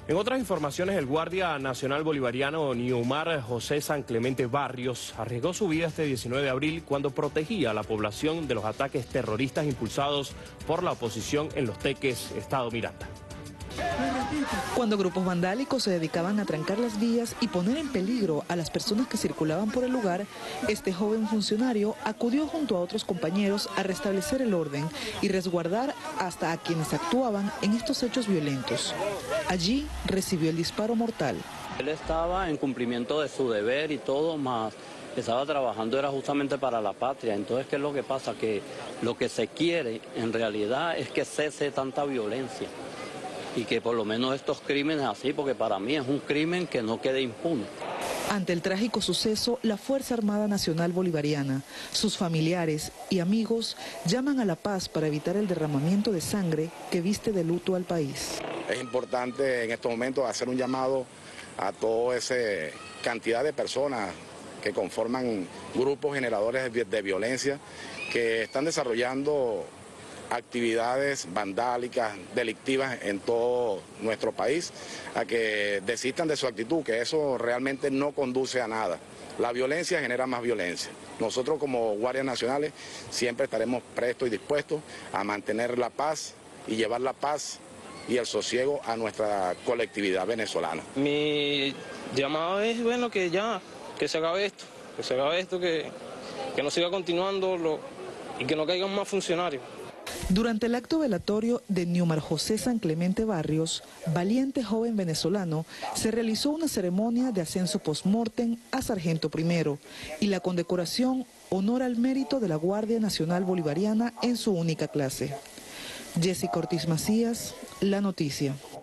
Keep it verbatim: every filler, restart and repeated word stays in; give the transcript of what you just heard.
En otras informaciones, el guardia nacional bolivariano Niumar José San Clemente Barrios arriesgó su vida este diecinueve de abril cuando protegía a la población de los ataques terroristas impulsados por la oposición en Los Teques, Estado Miranda. Cuando grupos vandálicos se dedicaban a trancar las vías y poner en peligro a las personas que circulaban por el lugar, este joven funcionario acudió junto a otros compañeros a restablecer el orden y resguardar hasta a quienes actuaban en estos hechos violentos. Allí recibió el disparo mortal. Él estaba en cumplimiento de su deber y todo, más estaba trabajando era justamente para la patria. Entonces, ¿qué es lo que pasa? Que lo que se quiere en realidad es que cese tanta violencia y que por lo menos estos crímenes así, porque para mí es un crimen que no quede impune. Ante el trágico suceso, la Fuerza Armada Nacional Bolivariana, sus familiares y amigos llaman a la paz para evitar el derramamiento de sangre que viste de luto al país. Es importante en estos momentos hacer un llamado a toda esa cantidad de personas que conforman grupos generadores de violencia que están desarrollando actividades vandálicas, delictivas en todo nuestro país, a que desistan de su actitud, que eso realmente no conduce a nada. La violencia genera más violencia. Nosotros como guardias nacionales siempre estaremos prestos y dispuestos a mantener la paz y llevar la paz y el sosiego a nuestra colectividad venezolana. Mi llamado es, bueno, que ya, que se acabe esto, que se acabe esto, que, que no siga continuando lo, y que no caigan más funcionarios. Durante el acto velatorio de Niumar José San Clemente Barrios, valiente joven venezolano, se realizó una ceremonia de ascenso post-mortem a sargento primero y la condecoración honor al mérito de la Guardia Nacional Bolivariana en su única clase. Jessica Ortiz Macías, La Noticia.